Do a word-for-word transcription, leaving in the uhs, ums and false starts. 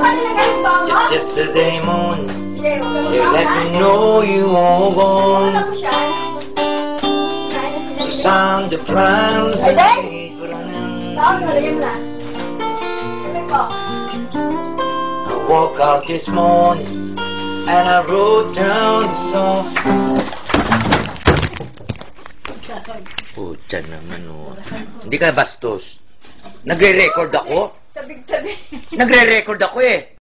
Just yesterday morning, you let me know you were gone. You signed the plans and made for an end. I woke out this morning and I wrote down the song. Puta naman, oh. Hindi ka bastos. Nagre-record ako? Tabig-tabi. Nagre-record ako eh.